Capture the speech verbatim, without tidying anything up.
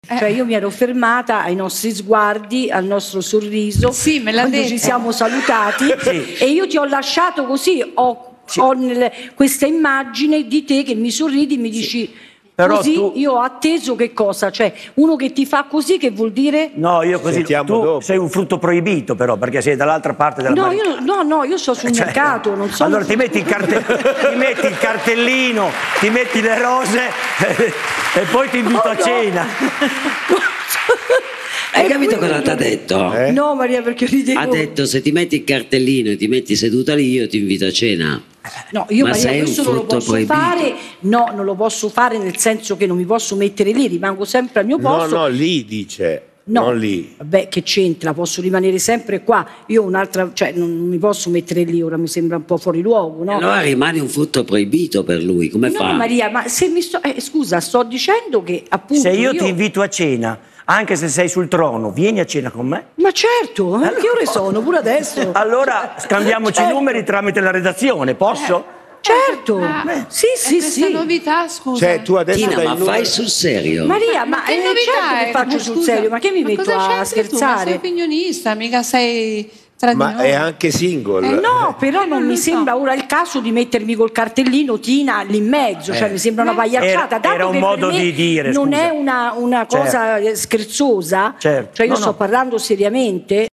Eh. Cioè io mi ero fermata ai nostri sguardi, al nostro sorriso, sì, me l'ha quando detto. ci siamo salutati sì. E io ti ho lasciato così, ho, sì. ho nel, questa immagine di te che mi sorridi e mi dici... Sì. Però così tu... io ho atteso che cosa? Cioè uno che ti fa così che vuol dire? No, io così. Sentiamo tu dopo. Sei un frutto proibito però, perché sei dall'altra parte della no, barricata. Io, no, no, io sto sul cioè, mercato, non so. Allora ti metti, il carte... ti metti il cartellino, ti metti le rose e poi ti invito oh, a cena. No. Hai capito cosa ti ha detto? Eh? No, Maria, perché ridevo. Ha detto se ti metti il cartellino e ti metti seduta lì io ti invito a cena. No, io Ma Maria questo non lo posso proibito. fare, no, non lo posso fare nel senso che non mi posso mettere lì, rimango sempre al mio posto. No, no, lì dice, no, non lì. Vabbè, che c'entra, posso rimanere sempre qua. Io un'altra, cioè non mi posso mettere lì, ora mi sembra un po' fuori luogo, no? Allora rimane un frutto proibito per lui, come no, fa? No, Maria, ma se mi sto eh, scusa, sto dicendo che appunto se io, io ti invito a cena, anche se sei sul trono, vieni a cena con me? Ma certo, allora... che ore sono? Pure adesso. Allora scambiamoci certo. i numeri tramite la redazione, posso? Eh. Certo, ah, sì, sì, sì. Questa novità, scusa. Cioè, tu adesso Tina, dai ma numeri... fai sul serio? Maria, ma, ma che eh, novità certo è? che faccio ma sul scusa, serio, ma che mi ma metto a scherzare? Tu? Ma sei opinionista, mica sei tra ma di noi. è anche single. Eh no, però eh, non, non mi so. sembra ora il caso di mettermi col cartellino Tina lì in mezzo, eh. cioè mi sembra una pagliacciata. Era, era un modo di dire, non scusa. è una, una cosa certo. scherzosa, certo. cioè io no, sto no. parlando seriamente.